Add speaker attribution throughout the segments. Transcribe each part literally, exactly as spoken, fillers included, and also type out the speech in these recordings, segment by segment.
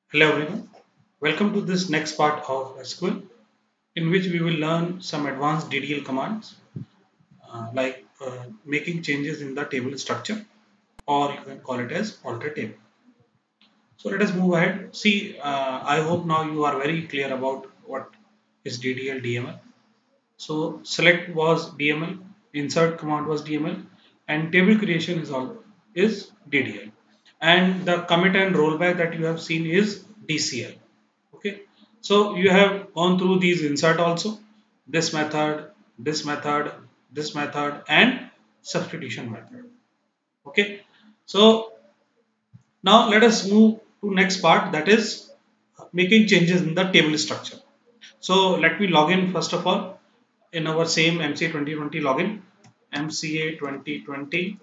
Speaker 1: Hello everyone, welcome to this next part of S Q L in which we will learn some advanced D D L commands uh, like uh, making changes in the table structure, or you can call it as alter table. So let us move ahead. See, uh, I hope now you are very clear about what is D D L D M L. So select was D M L, insert command was D M L, and table creation is all is D D L. And the commit and rollback that you have seen is D C L. Okay, so you have gone through these insert also, this method, this method, this method, and substitution method. Okay, so now let us move to next part, that is making changes in the table structure. So let me log in first of all in our same M C A twenty twenty login. M C A twenty twenty.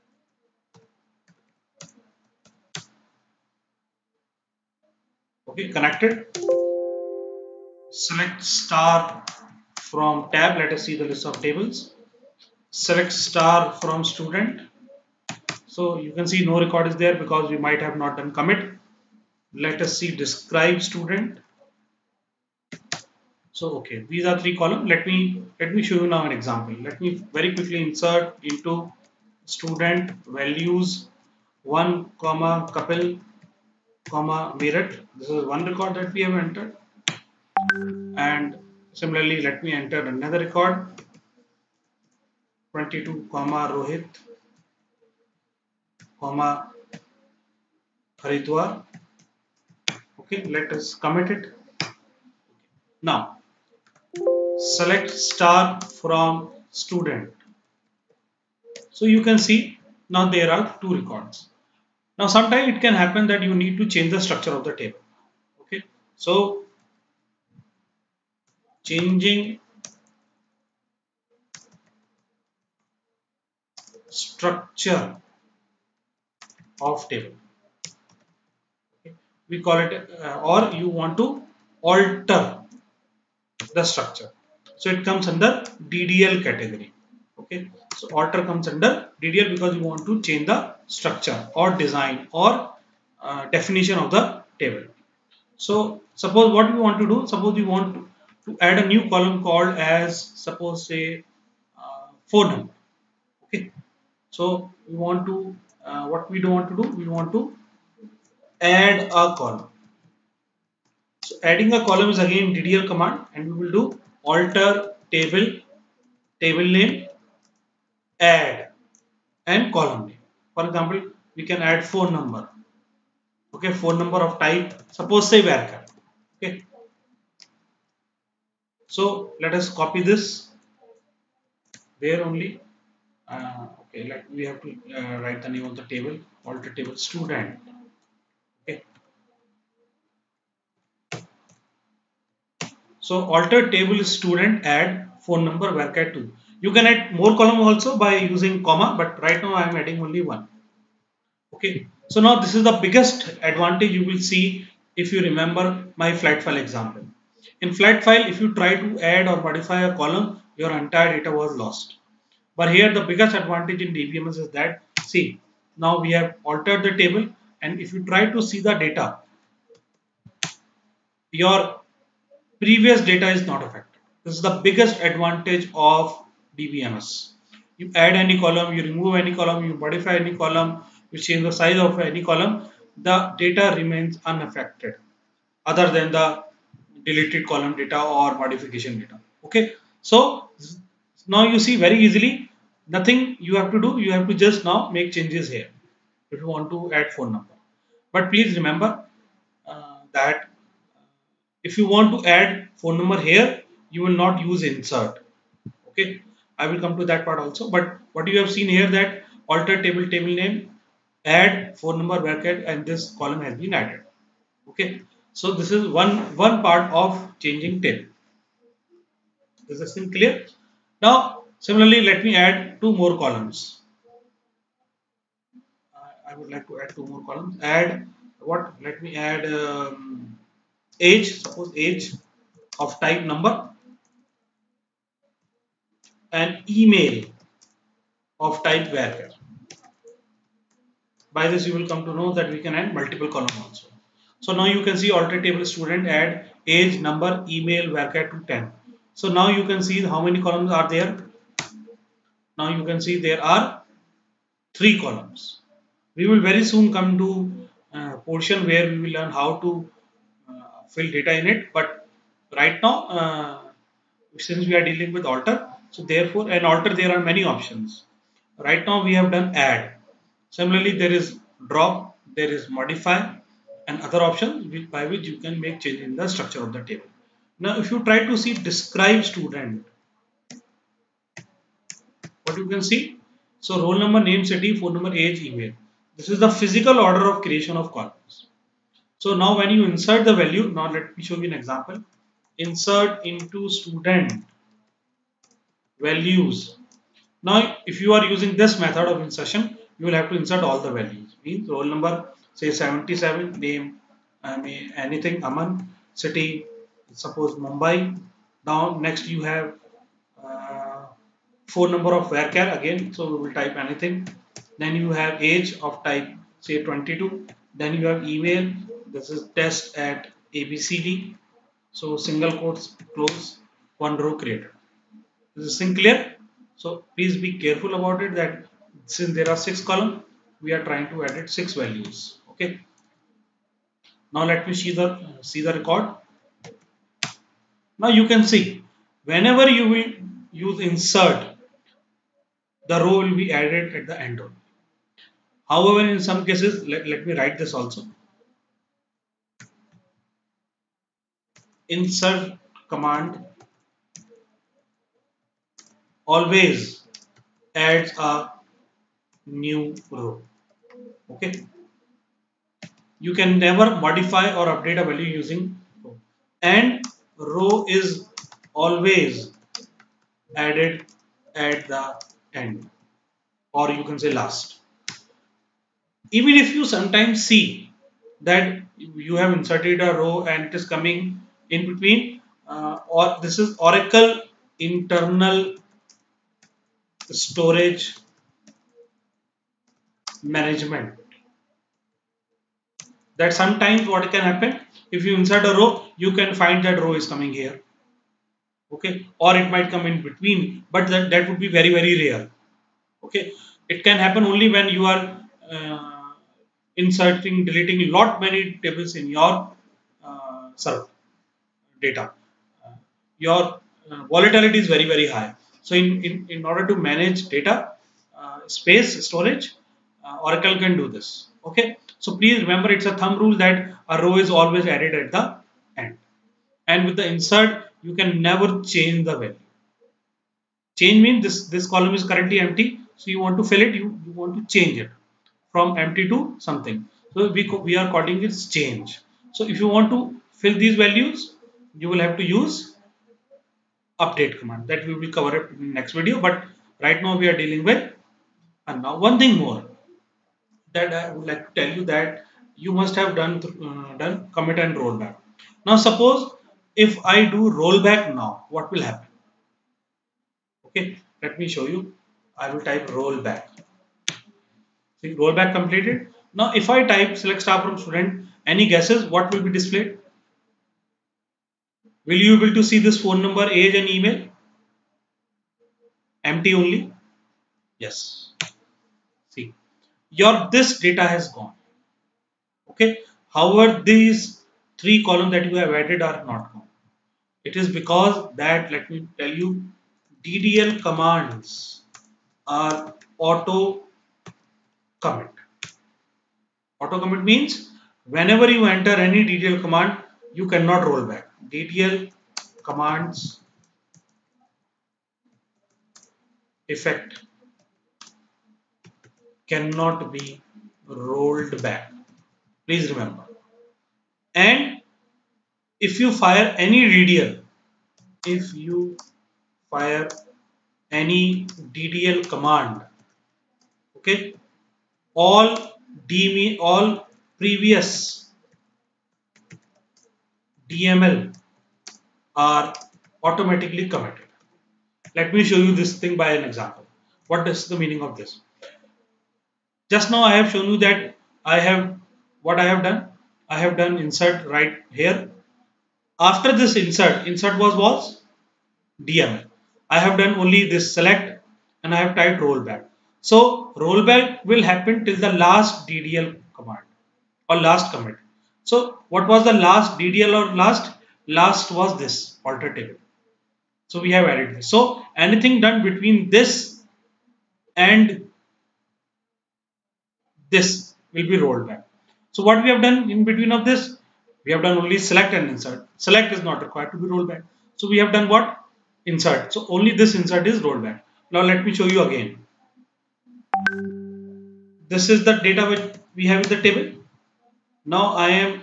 Speaker 1: Okay, connected. Select star from tab. Let us see the list of tables. Select star from student. So you can see no record is there because we might have not done commit. Let us see describe student. So okay, these are three columns. Let me let me show you now an example. Let me very quickly insert into student values one comma couple comma Meerut. This is one record that we have entered, and similarly let me enter another record twenty-two comma Rohit comma Haridwar. Okay, let us commit it. Now select star from student. So you can see now there are two records. Now sometimes it can happen that you need to change the structure of the table. Okay, so changing structure of table. Okay. We call it uh, or you want to alter the structure. So it comes under D D L category. Okay, so alter comes under D D L because you want to change the structure or design or uh, definition of the table. So suppose what we want to do, suppose we want to, to add a new column called as suppose say uh, phone number. Okay, so we want to uh, what we do want to do, we want to add a column. So adding a column is again D D L command, and we will do alter table, table name, add, and column name. For example, we can add phone number. Okay, phone number of type, suppose say varchar. Okay, so let us copy this there only. Uh, okay, like we have to uh, write the name of the table, alter table student. Okay, so alter table student, add phone number varchar two. You can add more column also by using comma, but right now I am adding only one. Okay, so now this is the biggest advantage you will see if you remember my flat file example. In flat file, if you try to add or modify a column, your entire data was lost. But here the biggest advantage in D B M S is that, see, now we have altered the table, and if you try to see the data, your previous data is not affected. This is the biggest advantage of D B M S. You add any column, you remove any column, you modify any column, you change the size of any column, the data remains unaffected other than the deleted column data or modification data. Okay, so now you see very easily, nothing you have to do, you have to just now make changes here if you want to add phone number. But please remember uh, that if you want to add phone number here, you will not use insert. Okay, I will come to that part also. But what you have seen here, that alter table table name, add phone number bracket, and this column has been added. Okay, so this is one one part of changing table. Is this thing clear? Now similarly, let me add two more columns. I I would like to add two more columns. Add what? Let me add um, age. Suppose age of type number, and email of type varchar. By this you will come to know that we can add multiple column also. So now you can see alter table student, add age, number, email, varchar to ten. So now you can see how many columns are there. Now you can see there are three columns. We will very soon come to a portion where we will learn how to uh, fill data in it. But right now, uh, since we are dealing with alter, so therefore an alter there are many options. Right now we have done add. Similarly, there is drop, there is modify, and other options which, by which you can make change in the structure of the table. Now, if you try to see describe student, what you can see, so roll number, name, city, phone number, age, email. This is the physical order of creation of columns. So now when you insert the value, now let me show you an example. Insert into student values. Now if you are using this method of insertion, you will have to insert all the values. Means roll number, say seventy-seven, name, I mean anything, Aman, city, suppose Mumbai. Now next you have uh, phone number of varchar again, so we will type anything. Then you have age of type, say twenty-two. Then you have email, this is test at A B C D. So single quotes close, one row created. Is this thing clear? So please be careful about it, that since there are six columns, we are trying to edit six values. Okay. Now let me see the see the record. Now you can see whenever you will use insert, the row will be added at the end. However, in some cases, let, let me write this also. Insert command always adds a new row. Okay. You can never modify or update a value using row. And row is always added at the end, or you can say last. Even if you sometimes see that you have inserted a row and it is coming in between, uh, or this is Oracle internal storage management, that sometimes what can happen, if you insert a row, you can find that row is coming here. Okay, or it might come in between, but that, that would be very very rare. Okay, it can happen only when you are uh, inserting, deleting lot many tables in your uh, server data. Uh, your uh, volatility is very very high. So in, in, in order to manage data uh, space storage, uh, Oracle can do this. Okay, so please remember, it's a thumb rule that a row is always added at the end, and with the insert you can never change the value. Change means this, this column is currently empty, so you want to fill it, you, you want to change it from empty to something. So we, we are calling it change. So if you want to fill these values, you will have to use update command, that we will cover it in the next video. But right now we are dealing with, and now one thing more that I would like to tell you, that you must have done uh, done commit and rollback. Now suppose if I do rollback now, what will happen? Okay, let me show you. I will type rollback. See, rollback completed. Now, if I type select star from student, any guesses what will be displayed? Will you be able to see this phone number, age, and email? Empty only. Yes. See, your this data has gone. Okay. However, these three columns that you have added are not gone. It is because that, let me tell you, D D L commands are auto commit. Auto commit means whenever you enter any D D L command, you cannot roll back. D D L commands effect cannot be rolled back. Please remember. And if you fire any D D L, if you fire any D D L command, okay, all D M E, all previous D M L are automatically committed. Let me show you this thing by an example. What is the meaning of this? Just now I have shown you that I have what I have done. I have done insert right here. After this insert, insert was was D M L. I have done only this select and I have typed rollback. So rollback will happen till the last D D L command or last commit. So what was the last D D L or last? Last was this alter table. So we have added this. So anything done between this and this will be rolled back. So what we have done in between of this? We have done only select and insert. Select is not required to be rolled back. So we have done what? Insert. So only this insert is rolled back. Now let me show you again. This is the data which we have in the table. Now I am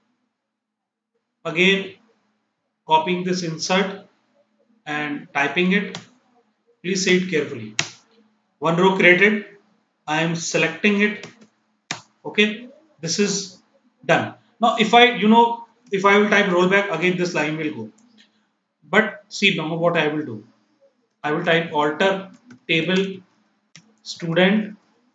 Speaker 1: again copying this insert and typing it. Please see it carefully. One row created. I am selecting it. Okay, this is done. Now if I, you know, if I will type rollback, again this line will go. But see now what I will do. I will type alter table student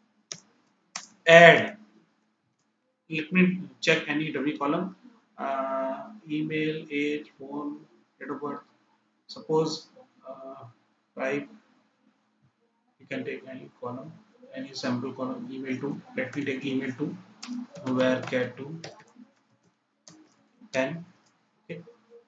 Speaker 1: add. Let me check any dummy column. Uh, email, age, phone, date of birth. Suppose uh, type, you can take any column, any sample column, email to. Let me take email to where cat to ten. Okay.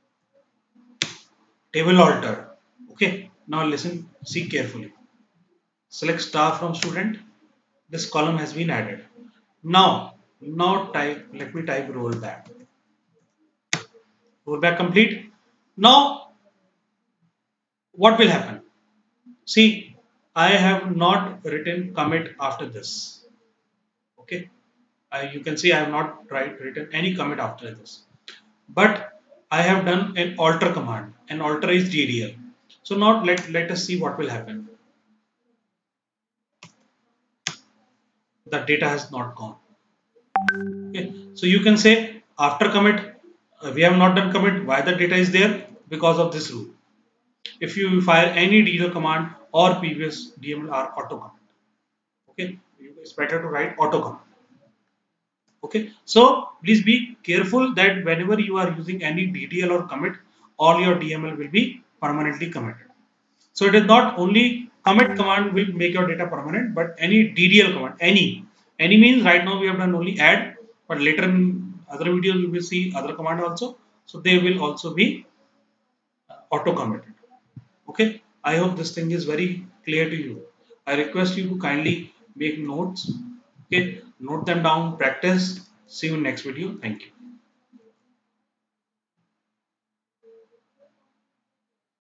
Speaker 1: Table alter. Okay. Now listen, see carefully. Select star from student. This column has been added. Now, now type. Let me type rollback. Rollback complete. Now, what will happen? See, I have not written commit after this. Okay, uh, you can see I have not write, written any commit after this. But I have done an alter command. An alter is D D L. So now let let us see what will happen. The data has not gone. Okay, so you can say after commit uh, we have not done commit. Why the data is there? Because of this rule. If you fire any D D L command or previous D M L are auto commit. Okay, it's better to write auto commit. Okay, so please be careful that whenever you are using any D D L or commit, all your D M L will be permanently committed. So it is not only commit command will make your data permanent, but any D D L command, any, any means right now we have done only add, but later in other videos we will see other command also. So they will also be auto committed. Okay, I hope this thing is very clear to you. I request you to kindly make notes. Okay, note them down, practice. See you in next video. Thank you.